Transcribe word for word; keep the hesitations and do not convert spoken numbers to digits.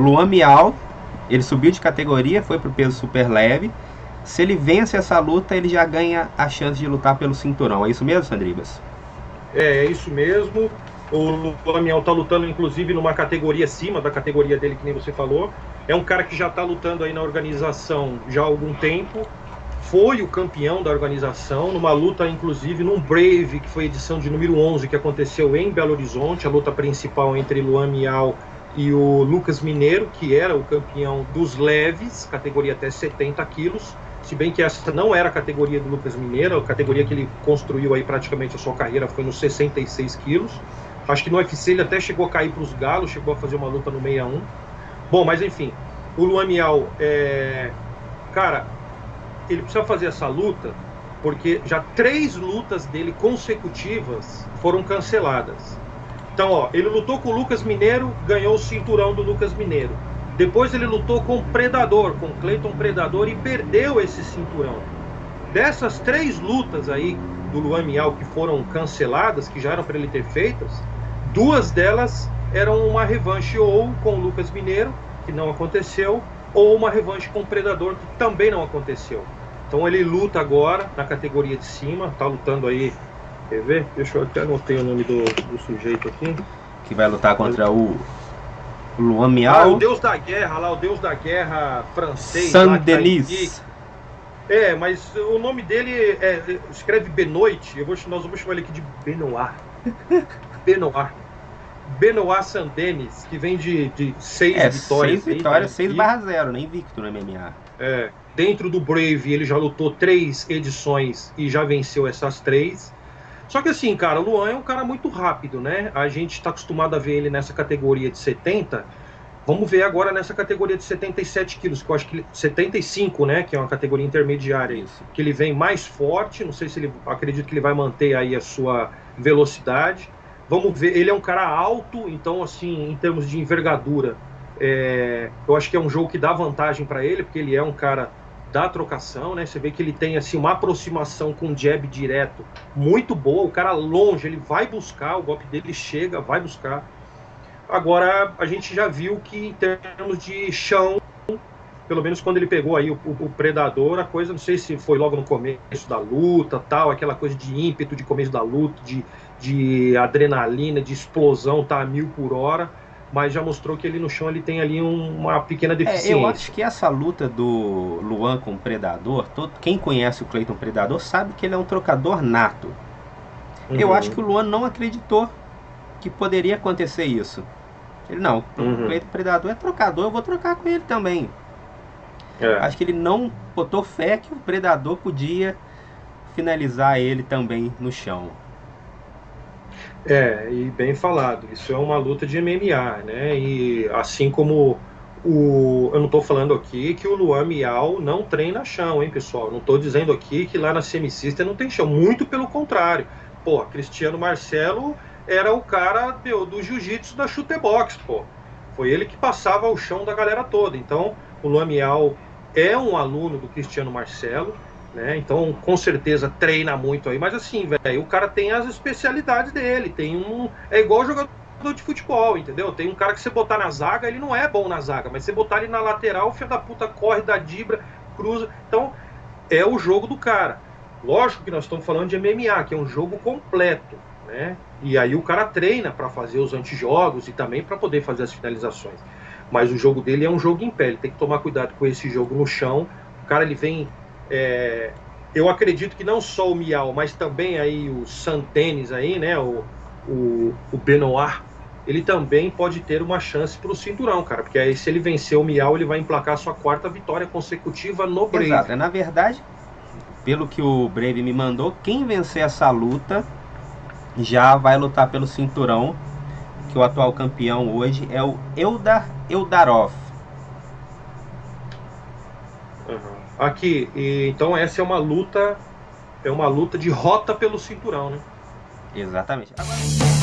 Luan Miyao, ele subiu de categoria, foi pro peso super leve. Se ele vence essa luta, ele já ganha a chance de lutar pelo cinturão. É isso mesmo, Sandribas? É, é isso mesmo. O Luan Miyao tá lutando, inclusive, numa categoria acima da categoria dele, que nem você falou. É um cara que já tá lutando aí na organização já há algum tempo. Foi o campeão da organização, numa luta, inclusive, num Brave, que foi a edição de número onze, que aconteceu em Belo Horizonte, a luta principal entre Luan Miyao e o Lucas Mineiro, que era o campeão dos leves, categoria até setenta quilos. Se bem que essa não era a categoria do Lucas Mineiro, a categoria que ele construiu aí praticamente a sua carreira foi nos sessenta e seis quilos. Acho que no U F C ele até chegou a cair para os galos, chegou a fazer uma luta no sessenta e um. Bom, mas enfim, o Luan Miyao, é... cara, ele precisa fazer essa luta porque já três lutas dele consecutivas foram canceladas. Então, ó, ele lutou com o Lucas Mineiro, ganhou o cinturão do Lucas Mineiro. Depois ele lutou com o Predador, com o Clayton Predador, e perdeu esse cinturão. Dessas três lutas aí do Luan Miyao que foram canceladas, que já eram para ele ter feitas, duas delas eram uma revanche ou com o Lucas Mineiro, que não aconteceu, ou uma revanche com o Predador, que também não aconteceu. Então ele luta agora na categoria de cima, tá lutando aí, quer ver? Deixa eu até anotei o nome do, do sujeito aqui. Que vai lutar contra o Luan Miyao. Ah, o deus da guerra lá, o deus da guerra francês. Saint-Denis. É, mas o nome dele é, escreve Benoit, eu vou, nós vamos chamar ele aqui de Benoit. Benoit. Benoit Saint-Denis, que vem de, de seis é, vitórias. Seis vitórias, seis barra zero, nem invicto no M M A. É, dentro do Brave ele já lutou três edições e já venceu essas três. Só que assim, cara, o Luan é um cara muito rápido, né? A gente está acostumado a ver ele nessa categoria de setenta. Vamos ver agora nessa categoria de setenta e sete quilos, que eu acho que setenta e cinco, né? Que é uma categoria intermediária. Isso. Que ele vem mais forte. Não sei se ele, acredito que ele vai manter aí a sua velocidade. Vamos ver, ele é um cara alto, então assim, em termos de envergadura, é, eu acho que é um jogo que dá vantagem para ele, porque ele é um cara da trocação, né? Você vê que ele tem assim uma aproximação com jab direto muito boa. O cara longe, ele vai buscar, o golpe dele chega, vai buscar. Agora a gente já viu que em termos de chão, pelo menos quando ele pegou aí o, o, o Predador, a coisa, não sei se foi logo no começo da luta, tal, aquela coisa de ímpeto de começo da luta, de, de adrenalina, de explosão, tá a mil por hora. Mas já mostrou que ele no chão ele tem ali um, uma pequena deficiência. É, eu acho que essa luta do Luan com o Predador, todo, quem conhece o Clayton Predador sabe que ele é um trocador nato. Uhum. Eu acho que o Luan não acreditou que poderia acontecer isso. Ele, não, uhum. O Clayton Predador é trocador, eu vou trocar com ele também. É. Acho que ele não botou fé que o Predador podia finalizar ele também no chão. É, e bem falado, isso é uma luta de M M A, né? E assim como o... eu não estou falando aqui que o Luan Miyao não treina chão, hein, pessoal? Não estou dizendo aqui que lá na Semi-System não tem chão, muito pelo contrário. Pô, Cristiano Marcelo era o cara meu, do jiu-jitsu da chutebox, pô. Foi ele que passava o chão da galera toda. Então, o Luan Miyao é um aluno do Cristiano Marcelo, né? Então, com certeza treina muito aí, mas assim, velho, o cara tem as especialidades dele, tem um... é igual jogador de futebol, entendeu? Tem um cara que você botar na zaga, ele não é bom na zaga, mas você botar ele na lateral, o filho da puta corre, dá dibra, cruza. Então, é o jogo do cara. Lógico que nós estamos falando de M M A, que é um jogo completo, né? E aí o cara treina para fazer os antijogos e também para poder fazer as finalizações. Mas o jogo dele é um jogo em pé, ele tem que tomar cuidado com esse jogo no chão. O cara, ele vem... É, eu acredito que não só o Miyao, mas também aí o Saint-Denis aí, né, o, o, o Benoit, ele também pode ter uma chance para o cinturão, cara, porque aí se ele vencer o Miyao, ele vai emplacar a sua quarta vitória consecutiva no Brave. Exato, na verdade, pelo que o Brave me mandou, quem vencer essa luta já vai lutar pelo cinturão, que o atual campeão hoje é o Eldar Eldarov. Uhum. Aqui, e, então essa é uma luta, é uma luta de rota pelo cinturão, né? Exatamente. Agora...